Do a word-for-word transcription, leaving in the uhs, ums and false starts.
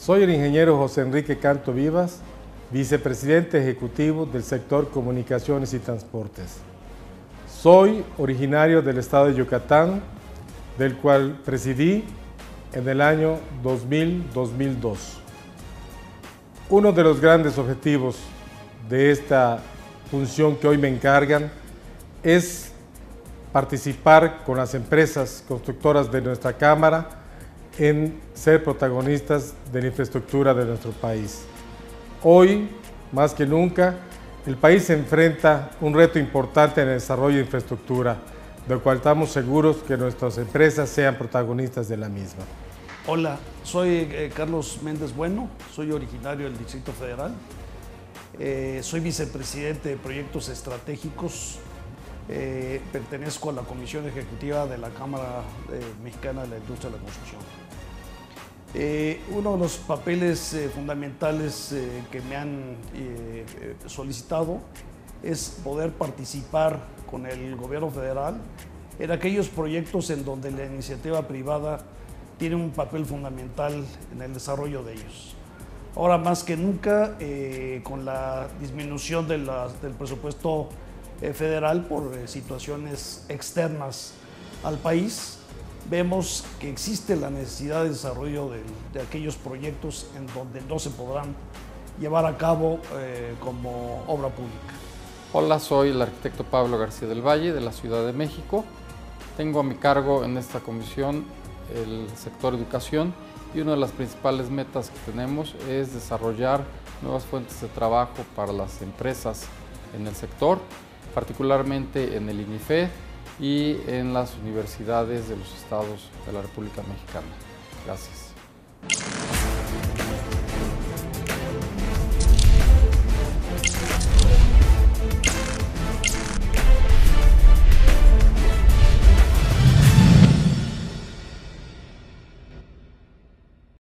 Soy el ingeniero José Enrique Canto Vivas, vicepresidente ejecutivo del sector Comunicaciones y Transportes. Soy originario del estado de Yucatán, del cual presidí en el año dos mil a dos mil dos. Uno de los grandes objetivos de esta función que hoy me encargan es participar con las empresas constructoras de nuestra Cámara en ser protagonistas de la infraestructura de nuestro país. Hoy, más que nunca, el país se enfrenta un reto importante en el desarrollo de infraestructura, del cual estamos seguros que nuestras empresas sean protagonistas de la misma. Hola, soy eh, Carlos Méndez Bueno, soy originario del Distrito Federal, eh, soy vicepresidente de proyectos estratégicos, eh, pertenezco a la Comisión Ejecutiva de la Cámara eh, Mexicana de la Industria de la Construcción. Eh, uno de los papeles eh, fundamentales eh, que me han eh, solicitado es poder participar con el gobierno federal en aquellos proyectos en donde la iniciativa privada tiene un papel fundamental en el desarrollo de ellos. Ahora más que nunca, eh, con la disminución de la, del presupuesto eh, federal por eh, situaciones externas al país, vemos que existe la necesidad de desarrollo de, de aquellos proyectos en donde no se podrán llevar a cabo eh, como obra pública. Hola, soy el arquitecto Pablo García del Valle de la Ciudad de México. Tengo a mi cargo en esta comisión el sector educación y una de las principales metas que tenemos es desarrollar nuevas fuentes de trabajo para las empresas en el sector, particularmente en el INIFED y en las universidades de los estados de la República Mexicana. Gracias.